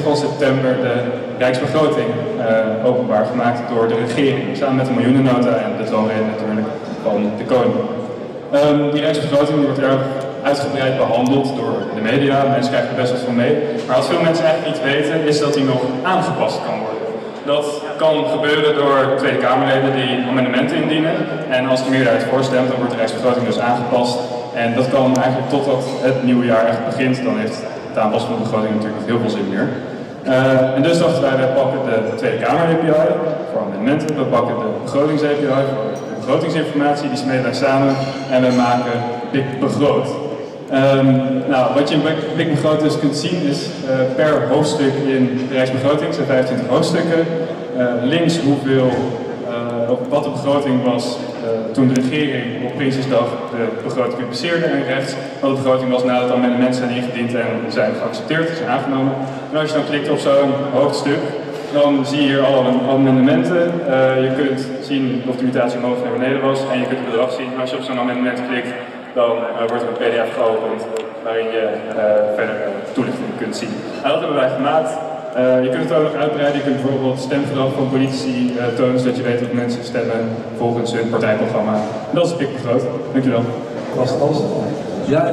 van september de Rijksbegroting openbaar gemaakt door de regering, samen met de miljoenennota en de troonrede natuurlijk van de koning. Die Rijksbegroting wordt erg uitgebreid behandeld door de media, mensen krijgen er best wel van mee. Maar wat veel mensen eigenlijk niet weten, is dat die nog aangepast kan worden. Dat kan gebeuren door Tweede Kamerleden die amendementen indienen. En als de meerderheid voorstemt, dan wordt de Rijksbegroting dus aangepast. En dat kan eigenlijk totdat het nieuwe jaar echt begint. Dan heeft het aanpassen van de begroting natuurlijk niet heel veel zin meer. En dus dachten wij, we pakken de Tweede Kamer API voor amendementen. We pakken de begrotings API voor de begrotingsinformatie. Die smeden wij samen en we maken Big Begroot. Nou, wat je in Big Begroot dus kunt zien is per hoofdstuk in de Rijksbegroting, zijn 25 hoofdstukken. Links wat de begroting was toen de regering op Prinsjesdag de begroting publiceerde en rechts wat de begroting was nadat de amendementen zijn ingediend en zijn geaccepteerd, zijn aangenomen. En als je dan klikt op zo'n hoofdstuk, dan zie je hier alle amendementen. Je kunt zien of de mutatie omhoog of naar beneden was en je kunt het bedrag zien. En als je op zo'n amendement klikt, dan wordt er een pdf geopend waarin je verder toelichting kunt zien. Nou, dat hebben wij gemaakt. Je kunt het ook nog uitbreiden. Je kunt bijvoorbeeld stemgedrag van politici tonen, zodat je weet dat mensen stemmen volgens hun partijprogramma. En dat is Big Begroot. Dankjewel. Was het alles? Ja,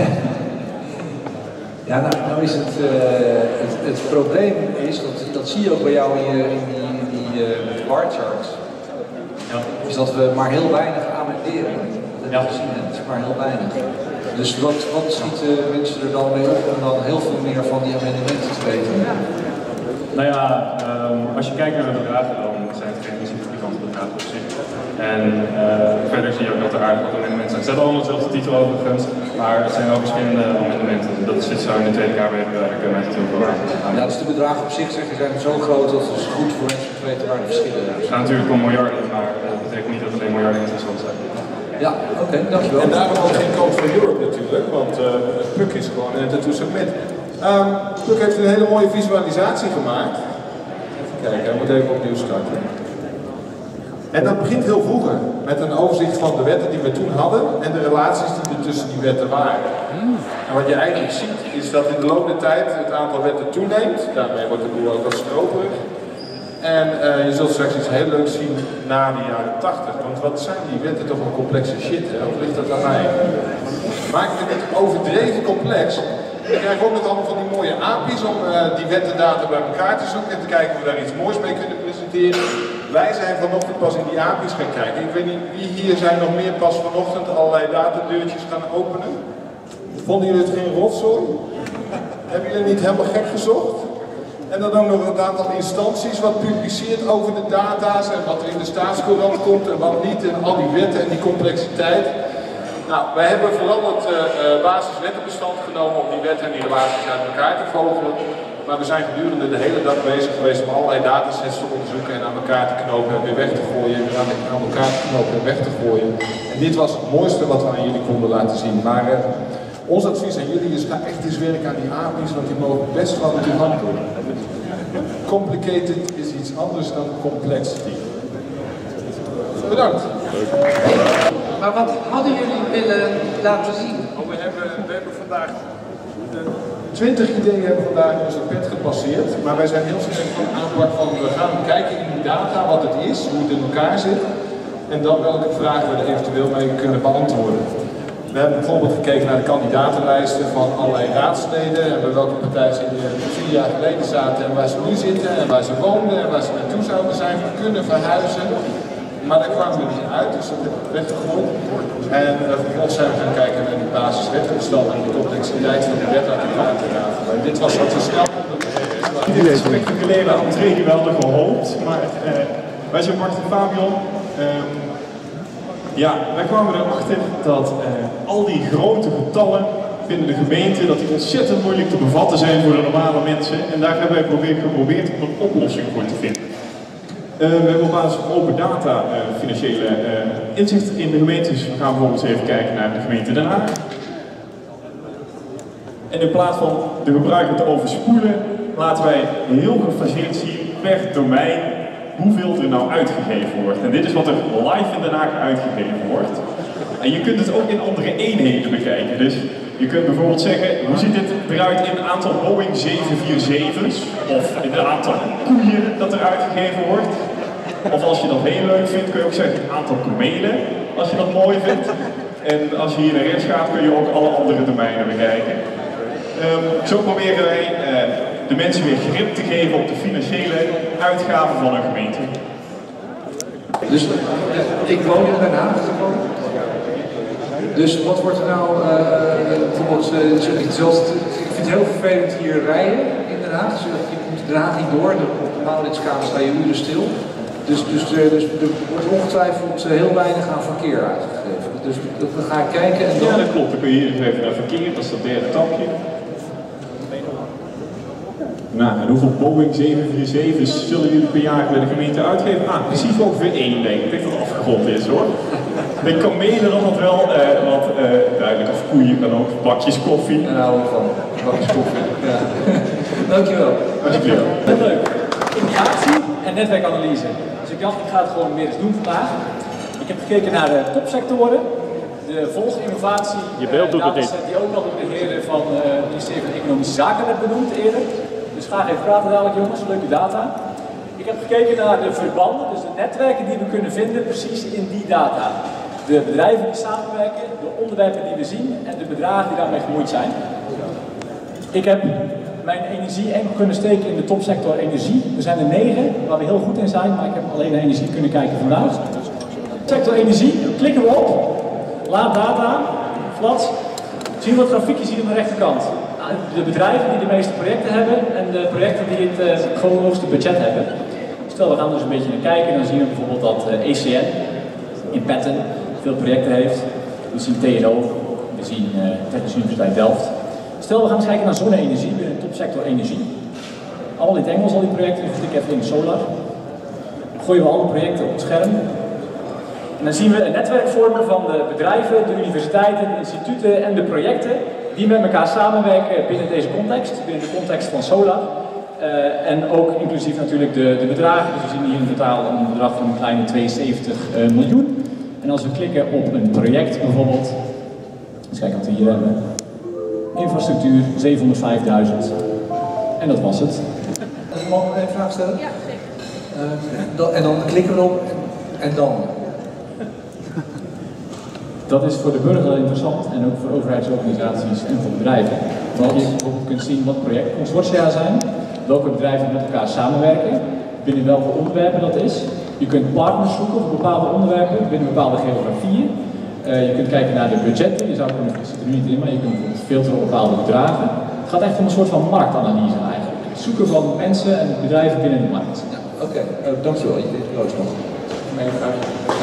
ja nou is het probleem is, dat zie je ook bij jou in die bar charts, ja, is dat we maar heel weinig amenderen. Ja, gezien, het is maar heel weinig. Dus wat schieten mensen er dan mee op om dan heel veel meer van die amendementen te weten? Nou ja, als je kijkt naar de bedragen, dan zijn het geen significante bedragen op zich. En verder zie je ook dat er aardig wat amendementen zijn. Het staat allemaal dezelfde titel overigens, maar het zijn ook verschillende amendementen. Dat zit zo in de Tweede Kamer, daar kunnen wij het heel veel aan. Ja, dus de bedragen op zich zijn zo groot dat het goed voor mensen om te weten waar de verschillen zijn. Het gaat natuurlijk om miljarden, maar dat betekent niet dat alleen miljarden interessant zijn. Ja, oké, dankjewel. En daarom ook geen Code for Europe natuurlijk, want Puk is gewoon een tattoo submit. Puk heeft een hele mooie visualisatie gemaakt. Even kijken, hij moet even opnieuw starten. En dat begint heel vroeger, met een overzicht van de wetten die we toen hadden en de relaties die er tussen die wetten waren. En wat je eigenlijk ziet, is dat in de loop der tijd het aantal wetten toeneemt. Daarmee wordt de boel ook wat stroperig. En je zult straks iets heel leuks zien na de jaren 80. Want wat zijn die wetten toch een complexe shit, hè? Of ligt dat aan mij? Maken we dit overdreven complex? We krijgen ook nog allemaal van die mooie API's om die wettendata bij elkaar te zoeken en te kijken of we daar iets moois mee kunnen presenteren. Wij zijn vanochtend pas in die API's gaan kijken. Ik weet niet wie hier zijn nog meer pas vanochtend allerlei datadeurtjes gaan openen. Vonden jullie het geen rotzooi? Hebben jullie niet helemaal gek gezocht? En dan ook nog een aantal instanties wat publiceert over de data's en wat er in de staatscourant komt en wat niet en al die wetten en die complexiteit. Nou, wij hebben vooral het basiswettenbestand genomen om die wetten en die relaties uit elkaar te vogelen. Maar we zijn gedurende de hele dag bezig geweest om allerlei datasets te onderzoeken en aan elkaar te knopen en weer weg te gooien en weer aan elkaar te knopen en weg te gooien. En dit was het mooiste wat we aan jullie konden laten zien. Maar ons advies aan jullie is, ga echt eens werken aan die API's, want die mogen best wel met uw hand doen. Complicated is iets anders dan complexity. Bedankt. Maar wat hadden jullie willen laten zien? We hebben vandaag 20 ideeën hebben vandaag in onze pet gepasseerd, maar wij zijn heel sterk van aanpak van we gaan kijken in die data wat het is, hoe het in elkaar zit en dan welke vragen we er eventueel mee kunnen beantwoorden. We hebben bijvoorbeeld gekeken naar de kandidatenlijsten van allerlei raadsleden en bij welke partijen ze 4 jaar geleden zaten en waar ze nu zitten en waar ze woonden en waar ze naartoe zouden zijn kunnen verhuizen. Maar daar kwamen we niet uit, dus dat hebben we weggegooid. En vervolgens zijn we gaan kijken naar die basiswettenbestand en de complexiteit van de wet uit elkaar te raven. En dit was wat we snel konden doen. Dit spectaculaire entree geweldig gehoopt, maar wij zijn Bart en Fabian. Ja, wij kwamen erachter dat al die grote getallen vinden de gemeente dat die ontzettend moeilijk te bevatten zijn voor de normale mensen. En daar hebben wij geprobeerd om een oplossing voor te vinden. We hebben op basis van open data financiële inzicht in de gemeentes. We gaan bijvoorbeeld even kijken naar de gemeente Den Haag. En in plaats van de gebruiker te overspoelen, laten wij heel gefaseerd zien per domein hoeveel er nou uitgegeven wordt. En dit is wat er live in Den Haag uitgegeven wordt. En je kunt het ook in andere eenheden algemeenheden bekijken. Dus je kunt bijvoorbeeld zeggen, hoe ziet het eruit in het aantal Boeing 747's? Of in het aantal koeien dat er uitgegeven wordt? Of als je dat heel leuk vindt, kun je ook zeggen het aantal kamelen, als je dat mooi vindt. En als je hier naar rechts gaat, kun je ook alle andere domeinen bekijken. Zo proberen wij de mensen weer grip te geven op de financiële uitgaven van een gemeente. Dus ik woon in Den Haag. Dus wat wordt er nou bijvoorbeeld zoals ik vind het heel vervelend hier rijden in Den Haag. Dus je komt Den Haag niet door, op de Mauritskaan sta je uren stil. Dus er wordt ongetwijfeld heel weinig aan verkeer uitgegeven. Dus dan ga ik kijken en dan... Ja, dat klopt. Dan kun je hier eens even naar verkeer, dat is dat derde tapje. Nou, en hoeveel Boeing 747's zullen jullie per jaar bij de gemeente uitgeven? Ah, precies ongeveer 1, denk ik. Ik denk dat het afgerond is, hoor. De kamelen dan nog wel, want duidelijk, of koeien kan ook, bakjes koffie. En hou ik van bakjes koffie. Ja. Dankjewel. Alsjeblieft. Heel leuk. Integratie en netwerkanalyse. Dus ik dacht, ik ga het gewoon weer eens doen vandaag. Ik heb gekeken naar de topsectoren, de volginnovatie, die ook al door de heren van het ministerie van Economische Zaken werd benoemd eerder. Dus graag even praten dadelijk jongens, leuke data. Ik heb gekeken naar de verbanden, dus de netwerken die we kunnen vinden precies in die data. De bedrijven die samenwerken, de onderwerpen die we zien en de bedragen die daarmee gemoeid zijn. Ik heb mijn energie enkel kunnen steken in de topsector energie. Er zijn er 9 waar we heel goed in zijn, maar ik heb alleen naar energie kunnen kijken vandaag. Sector energie, klikken we op, laad data, flats, zien we wat grafiekjes hier aan de rechterkant. De bedrijven die de meeste projecten hebben en de projecten die het hoogste budget hebben. Stel, we gaan dus een beetje naar kijken, dan zien we bijvoorbeeld dat ECN in Petten veel projecten heeft. We zien TNO, we zien Technische Universiteit Delft. Stel, we gaan eens kijken naar zonne-energie binnen de topsector energie. Allemaal in het Engels, al die projecten, dus ik even in solar. Gooien we alle projecten op het scherm. En dan zien we een netwerk vormen van de bedrijven, de universiteiten, de instituten en de projecten die met elkaar samenwerken binnen deze context, binnen de context van solar. En ook inclusief natuurlijk de bedragen. Dus we zien hier in totaal een bedrag van een kleine 72 miljoen. En als we klikken op een project bijvoorbeeld, eens kijken wat we hier hebben. Infrastructuur 705.000. En dat was het. Mag ik een vraag stellen? Ja, zeker. En dan klikken we erop en dan? Dat is voor de burger interessant en ook voor overheidsorganisaties en voor bedrijven. Want je bijvoorbeeld kunt zien wat projectconsortia zijn, welke bedrijven met elkaar samenwerken, binnen welke onderwerpen dat is. Je kunt partners zoeken voor bepaalde onderwerpen, binnen bepaalde geografieën. Je kunt kijken naar de budgetten, je zou kunnen, ik zit er nu niet in, maar je kunt bijvoorbeeld filteren op bepaalde bedragen. Het gaat echt om een soort van marktanalyse eigenlijk. Het zoeken van mensen en bedrijven binnen de markt. Ja, oké. Dankjewel. Joost nog. Mijn vraag.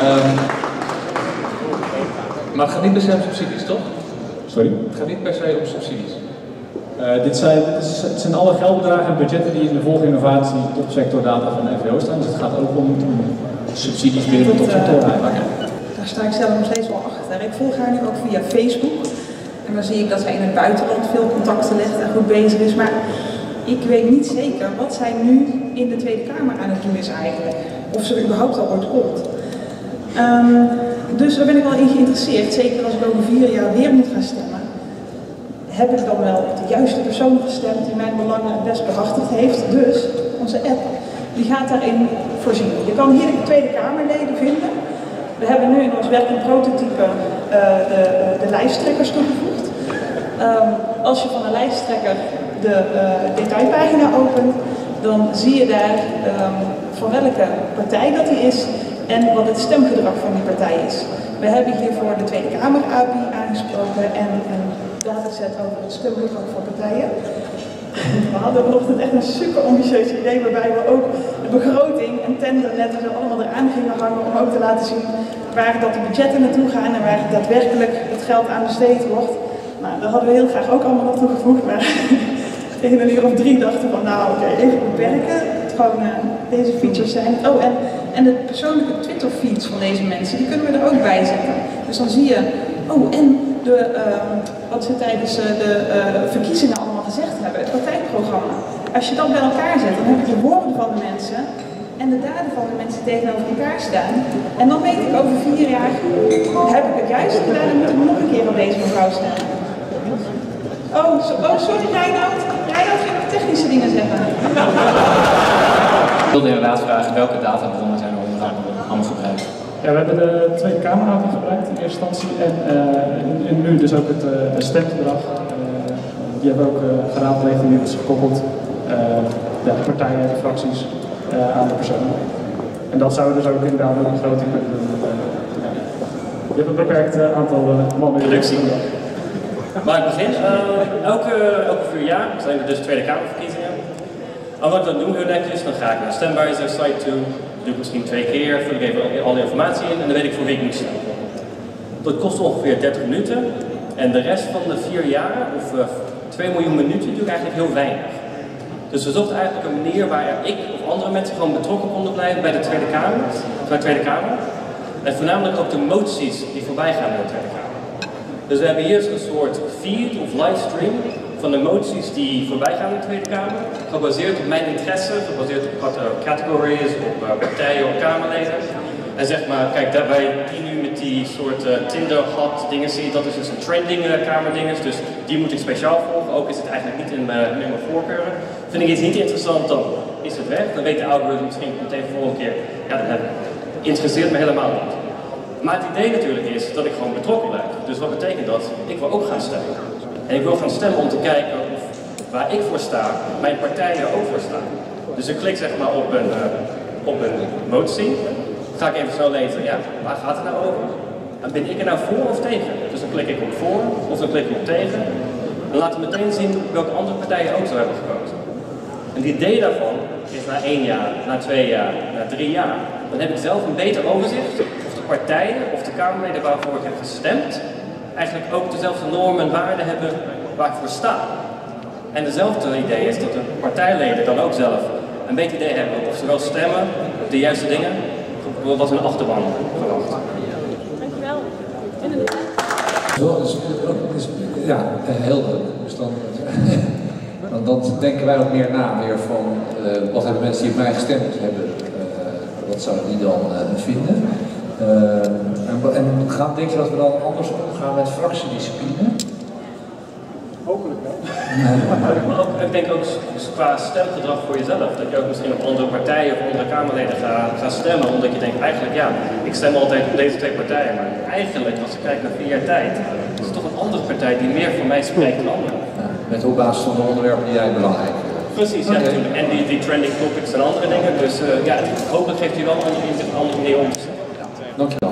Maar het gaat niet per se om subsidies, toch? Sorry? Het gaat niet per se om subsidies. Het zijn alle geldbedragen en budgetten die in de volginnovatie topsector data van de NVO staan. Dus het gaat ook om subsidies binnen de topsector. Daar sta ik zelf nog steeds wel achter. Ik volg haar nu ook via Facebook. En dan zie ik dat zij in het buitenland veel contacten legt en goed bezig is. Maar ik weet niet zeker wat zij nu in de Tweede Kamer aan het doen is eigenlijk. Of ze er überhaupt al ooit komt. Dus daar ben ik wel in geïnteresseerd. Zeker als ik over 4 jaar weer moet gaan stemmen. Heb ik dan wel de juiste persoon gestemd die mijn belangen het best behartigd heeft. Dus onze app, die gaat daarin voorzien. Je kan hier de Tweede Kamerleden vinden. We hebben nu in ons werk een prototype de lijsttrekkers toegevoegd. Als je van een lijsttrekker de detailpagina opent, dan zie je daar van welke partij dat hij is en wat het stemgedrag van die partij is. We hebben hiervoor de Tweede Kamer API aangesproken en een dataset over het stemgedrag van partijen. We hadden vanochtend echt een super ambitieus idee waarbij we ook de begroting en tenderletters er allemaal eraan gingen hangen om ook te laten zien waar dat de budgetten naartoe gaan en waar daadwerkelijk het geld aan besteed wordt. Nou, dat hadden we heel graag ook allemaal nog toegevoegd, maar tegen een uur of 3 dachten we van nou oké, even beperken. Het gewoon deze features zijn. Oh, en de persoonlijke Twitter feeds van deze mensen, die kunnen we er ook bij zetten. Dus dan zie je, oh en wat ze tijdens de verkiezingen allemaal gezegd hebben, het partijprogramma. Als je dat bij elkaar zet, dan heb je de woorden van de mensen en de daden van de mensen die tegenover elkaar staan. En dan weet ik over 4 jaar, heb ik het juist gedaan en moet ik nog een keer op deze mevrouw staan. Oh, sorry Reinoud. Reinoud ging nog technische dingen zeggen. Ik wilde inderdaad vragen welke databronnen zijn er onder andere allemaal gebruikt? Ja, we hebben de Tweede Kamer gebruikt in eerste instantie en nu dus ook het stemgedrag. Die hebben we ook geraadpleegd en nu is gekoppeld. De partijen en de fracties aan de personen. En dat zouden dus ook inderdaad een begroting kunnen doen. Je hebt een beperkt aantal mannen in de Maar ik begin, elke 4 jaar zijn er dus Tweede Kamerverkiezingen. En wat ik dan doe heel netjes, dan ga ik naar de stemwijzer site toe. Dat doe ik misschien 2 keer, vul ik even al de informatie in en dan weet ik voor wie ik moet stemmen. Dat kost ongeveer 30 minuten en de rest van de 4 jaar, of 2 miljoen minuten, doe ik eigenlijk heel weinig. Dus we zochten eigenlijk een manier waar ik of andere mensen gewoon betrokken konden blijven bij de Tweede Kamer. En voornamelijk ook de moties die voorbij gaan in de Tweede Kamer. Dus we hebben hier een soort feed of livestream van de moties die voorbij gaan in de Tweede Kamer. Gebaseerd op mijn interesse, gebaseerd op categories, op partijen, op Kamerleden. En zeg maar, kijk daarbij die nu met die soort Tinder-hot dingen zie, dat is dus een trending Kamerdinges. Dus die moet ik speciaal volgen, ook is het eigenlijk niet in mijn voorkeuren. Vind ik iets niet interessant, dan is het weg. Dan weet de algoritme misschien meteen de volgende keer, ja dat interesseert me helemaal niet. Maar het idee natuurlijk is dat ik gewoon betrokken blijf. Dus wat betekent dat? Ik wil ook gaan stemmen. En ik wil gaan stemmen om te kijken of waar ik voor sta, mijn partij er ook voor staan. Dus ik klik zeg maar op een motie. Ga ik even zo lezen, ja, waar gaat het nou over? En ben ik er nou voor of tegen? Dus dan klik ik op voor of dan klik ik op tegen. Dan laat het meteen zien welke andere partijen ook zo hebben gekozen. En het idee daarvan is na 1 jaar, na 2 jaar, na 3 jaar, dan heb ik zelf een beter overzicht of de partijen of de Kamerleden waarvoor ik heb gestemd eigenlijk ook dezelfde normen en waarden hebben waar ik voor sta. En dezelfde idee is dat de partijleden dan ook zelf een beter idee hebben of ze wel stemmen op de juiste dingen, wat hun achterban verwacht. Dankjewel. Ja, heel leuk. Dus dan denken wij ook meer na weer van wat hebben mensen die op mij gestemd hebben, wat zouden die dan vinden. En denk je dat we dan anders omgaan met fractiediscipline? Hopelijk wel. Maar ook, ik denk ook qua stemgedrag voor jezelf, dat je ook misschien op andere partijen of andere Kamerleden gaat stemmen, omdat je denkt eigenlijk ja, ik stem altijd op deze 2 partijen, maar eigenlijk als ik kijk naar 4 jaar tijd, is het toch een andere partij die meer voor mij spreekt dan anderen. Ja, met op basis van de onderwerpen die jij belangrijk vindt. Precies, ja natuurlijk. En die trending topics en andere dingen, dus ja, hopelijk geeft u wel een andere manier om te stemmen. Dankjewel.